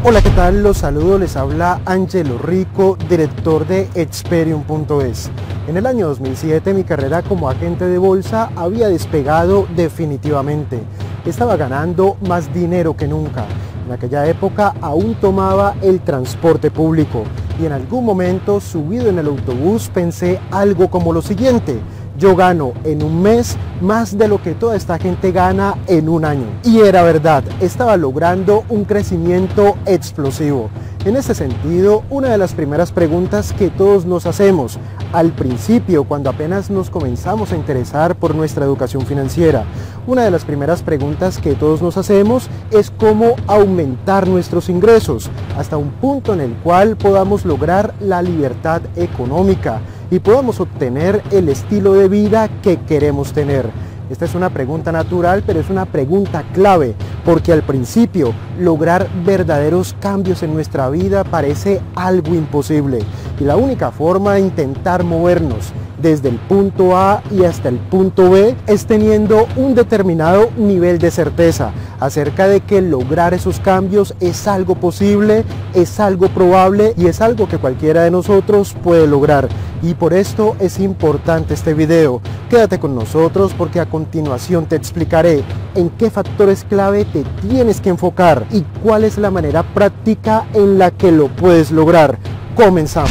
Hola, ¿qué tal? Los saludo, les habla Angelo Rico, director de Experium.es. En el año 2007 mi carrera como agente de bolsa había despegado definitivamente. Estaba ganando más dinero que nunca. En aquella época aún tomaba el transporte público y en algún momento, subido en el autobús, pensé algo como lo siguiente: yo gano en un mes más de lo que toda esta gente gana en un año. Y era verdad, estaba logrando un crecimiento explosivo. En ese sentido, una de las primeras preguntas que todos nos hacemos al principio, cuando apenas nos comenzamos a interesar por nuestra educación financiera, una de las primeras preguntas que todos nos hacemos es cómo aumentar nuestros ingresos hasta un punto en el cual podamos lograr la libertad económica y podamos obtener el estilo de vida que queremos tener. Esta es una pregunta natural, pero es una pregunta clave, porque al principio lograr verdaderos cambios en nuestra vida parece algo imposible. Y la única forma de intentar movernos desde el punto A y hasta el punto B es teniendo un determinado nivel de certeza acerca de que lograr esos cambios es algo posible, es algo probable y es algo que cualquiera de nosotros puede lograr. Y por esto es importante este video. Quédate con nosotros porque a continuación te explicaré en qué factores clave te tienes que enfocar y cuál es la manera práctica en la que lo puedes lograr. Comenzamos.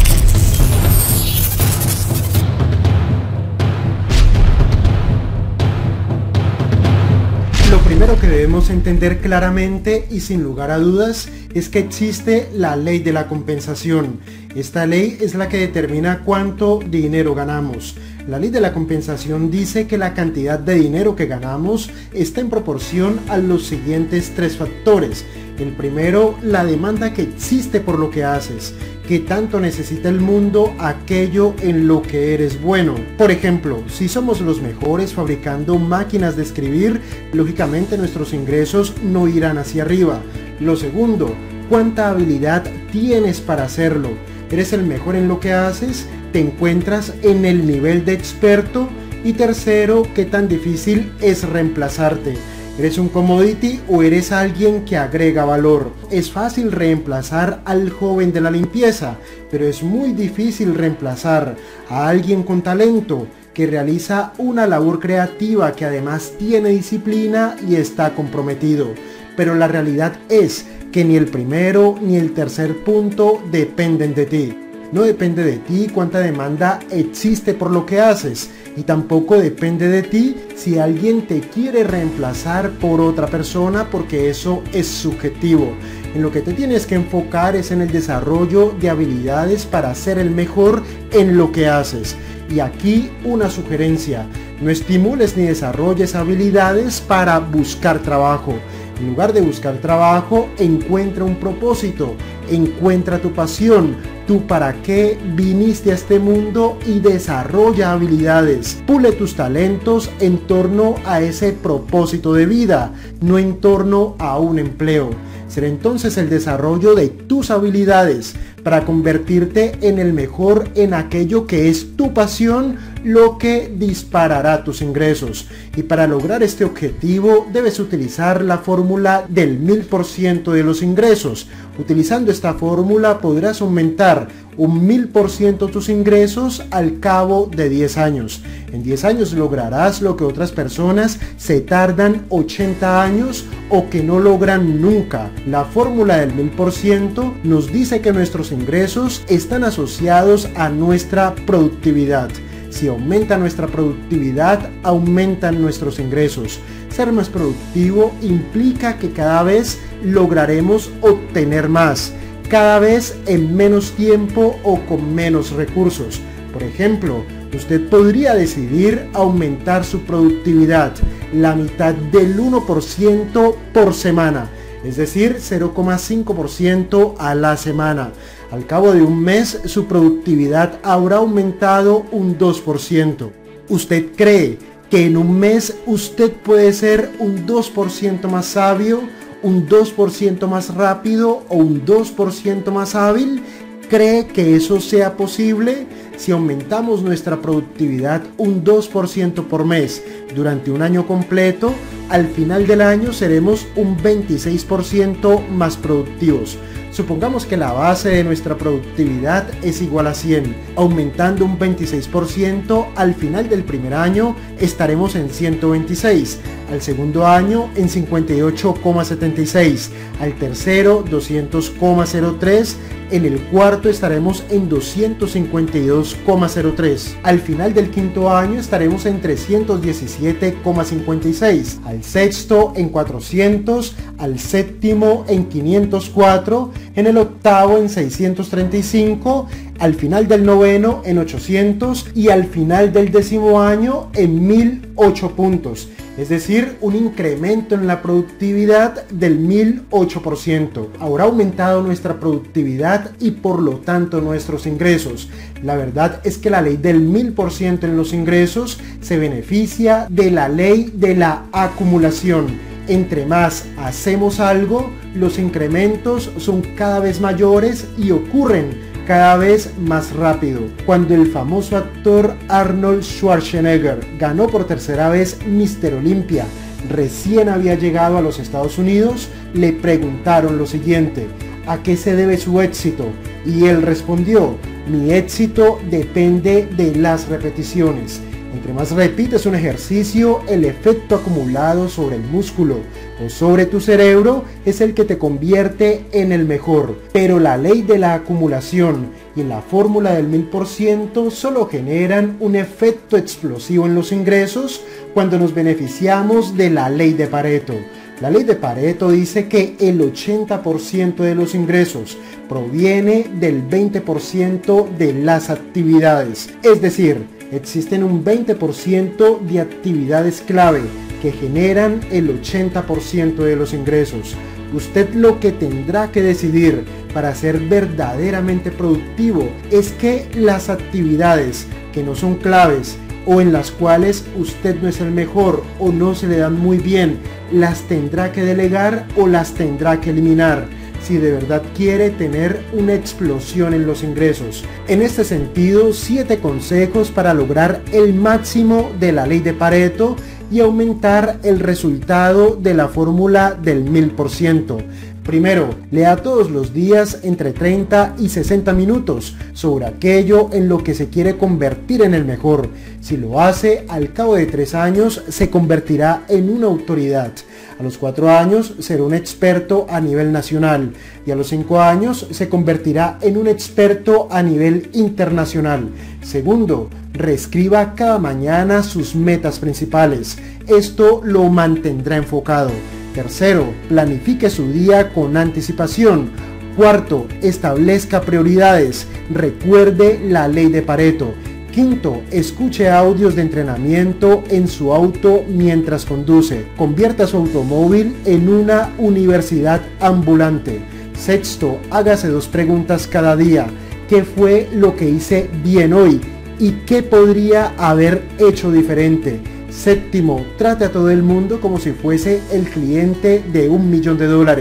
Lo primero que debemos entender claramente y sin lugar a dudas es que existe la ley de la compensación. Esta ley es la que determina cuánto dinero ganamos. La ley de la compensación dice que la cantidad de dinero que ganamos está en proporción a los siguientes tres factores. El primero, la demanda que existe por lo que haces. ¿Qué tanto necesita el mundo aquello en lo que eres bueno? Por ejemplo, si somos los mejores fabricando máquinas de escribir, lógicamente nuestros ingresos no irán hacia arriba. Lo segundo, ¿cuánta habilidad tienes para hacerlo? ¿Eres el mejor en lo que haces? ¿Te encuentras en el nivel de experto? Y tercero, ¿qué tan difícil es reemplazarte? ¿Eres un commodity o eres alguien que agrega valor? Es fácil reemplazar al joven de la limpieza, pero es muy difícil reemplazar a alguien con talento, que realiza una labor creativa, que además tiene disciplina y está comprometido. Pero la realidad es que ni el primero ni el tercer punto dependen de ti. No depende de ti cuánta demanda existe por lo que haces, y tampoco depende de ti si alguien te quiere reemplazar por otra persona, porque eso es subjetivo. En lo que te tienes que enfocar es en el desarrollo de habilidades para ser el mejor en lo que haces. Y aquí una sugerencia: no estimules ni desarrolles habilidades para buscar trabajo. En lugar de buscar trabajo, encuentra un propósito, encuentra tu pasión, tú para qué viniste a este mundo y desarrolla habilidades. Pule tus talentos en torno a ese propósito de vida, no en torno a un empleo. Será entonces el desarrollo de tus habilidades para convertirte en el mejor en aquello que es tu pasión, lo que disparará tus ingresos. Y para lograr este objetivo debes utilizar la fórmula del 1000% de los ingresos. Utilizando esta fórmula podrás aumentar un 1000% tus ingresos al cabo de 10 años. En 10 años lograrás lo que otras personas se tardan 80 años o que no logran nunca. La fórmula del 1000% nos dice que nuestros ingresos están asociados a nuestra productividad. Si aumenta nuestra productividad, aumentan nuestros ingresos. Ser más productivo implica que cada vez lograremos obtener más, cada vez en menos tiempo o con menos recursos. Por ejemplo, usted podría decidir aumentar su productividad la mitad del 1% por semana, es decir, 0,5% a la semana. Al cabo de un mes, su productividad habrá aumentado un 2%. ¿Usted cree que en un mes usted puede ser un 2% más sabio, un 2% más rápido o un 2% más hábil? ¿Cree que eso sea posible? Si aumentamos nuestra productividad un 2% por mes durante un año completo, al final del año seremos un 26% más productivos. Supongamos que la base de nuestra productividad es igual a 100, aumentando un 26%, al final del primer año estaremos en 126, al segundo año en 58,76, al tercero 200,03, en el cuarto estaremos en 252,03, al final del quinto año estaremos en 317,56, al sexto en 400, al séptimo en 504, en el octavo en 635, al final del noveno en 800 y al final del décimo año en 1008 puntos. Es decir, un incremento en la productividad del 1008%. Ahora ha aumentado nuestra productividad y por lo tanto nuestros ingresos. La verdad es que la ley del 1000% en los ingresos se beneficia de la ley de la acumulación. Entre más hacemos algo, los incrementos son cada vez mayores y ocurren cada vez más rápido. Cuando el famoso actor Arnold Schwarzenegger ganó por tercera vez Mr. Olympia, recién había llegado a los Estados Unidos, le preguntaron lo siguiente: ¿a qué se debe su éxito? Y él respondió: mi éxito depende de las repeticiones. Entre más repites un ejercicio, el efecto acumulado sobre el músculo o sobre tu cerebro es el que te convierte en el mejor. Pero la ley de la acumulación y la fórmula del 1000% solo generan un efecto explosivo en los ingresos cuando nos beneficiamos de la ley de Pareto. La ley de Pareto dice que el 80% de los ingresos proviene del 20% de las actividades. Es decir, existen un 20% de actividades clave que generan el 80% de los ingresos. Usted lo que tendrá que decidir para ser verdaderamente productivo es que las actividades que no son claves o en las cuales usted no es el mejor o no se le dan muy bien, las tendrá que delegar o las tendrá que eliminar si de verdad quiere tener una explosión en los ingresos. En este sentido, 7 consejos para lograr el máximo de la ley de Pareto y aumentar el resultado de la fórmula del 1000%. Primero, lea todos los días entre 30 y 60 minutos sobre aquello en lo que se quiere convertir en el mejor. Si lo hace, al cabo de 3 años se convertirá en una autoridad. A los 4 años será un experto a nivel nacional y a los 5 años se convertirá en un experto a nivel internacional. Segundo, reescriba cada mañana sus metas principales. Esto lo mantendrá enfocado. Tercero, planifique su día con anticipación. Cuarto, establezca prioridades. Recuerde la ley de Pareto. Quinto, escuche audios de entrenamiento en su auto mientras conduce. Convierta su automóvil en una universidad ambulante. Sexto, hágase 2 preguntas cada día. ¿Qué fue lo que hice bien hoy? ¿Y qué podría haber hecho diferente? Séptimo, trate a todo el mundo como si fuese el cliente de $1 millón.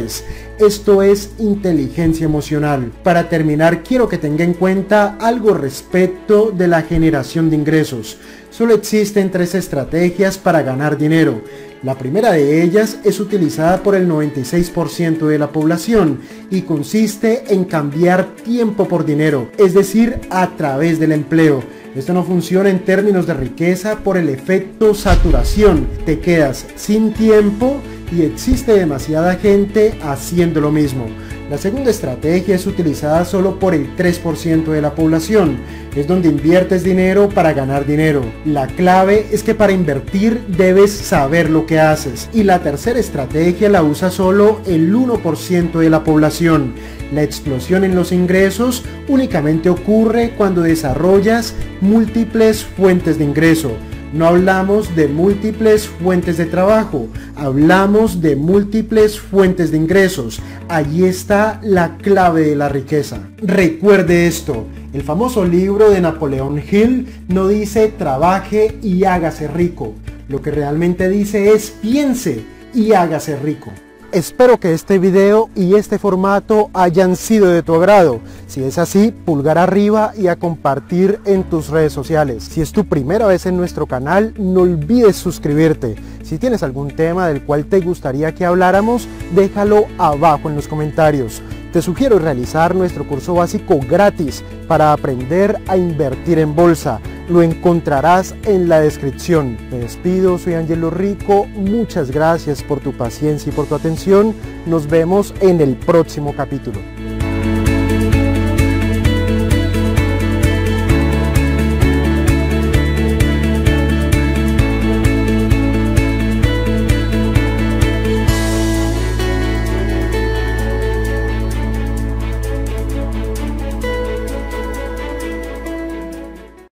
Esto es inteligencia emocional. Para terminar, quiero que tenga en cuenta algo respecto de la generación de ingresos. Solo existen 3 estrategias para ganar dinero. La primera de ellas es utilizada por el 96% de la población y consiste en cambiar tiempo por dinero, es decir, a través del empleo. Esto no funciona en términos de riqueza por el efecto saturación. Te quedas sin tiempo y existe demasiada gente haciendo lo mismo. La segunda estrategia es utilizada solo por el 3% de la población. Es donde inviertes dinero para ganar dinero. La clave es que para invertir debes saber lo que haces. Y la tercera estrategia la usa solo el 1% de la población. La explosión en los ingresos únicamente ocurre cuando desarrollas múltiples fuentes de ingreso. No hablamos de múltiples fuentes de trabajo, hablamos de múltiples fuentes de ingresos. Allí está la clave de la riqueza. Recuerde esto, el famoso libro de Napoleón Hill no dice trabaje y hágase rico. Lo que realmente dice es piense y hágase rico. Espero que este video y este formato hayan sido de tu agrado. Si es así, pulgar arriba y a compartir en tus redes sociales. Si es tu primera vez en nuestro canal, no olvides suscribirte. Si tienes algún tema del cual te gustaría que habláramos, déjalo abajo en los comentarios. Te sugiero realizar nuestro curso básico gratis para aprender a invertir en bolsa. Lo encontrarás en la descripción. Me despido, soy Angelo Rico. Muchas gracias por tu paciencia y por tu atención. Nos vemos en el próximo capítulo.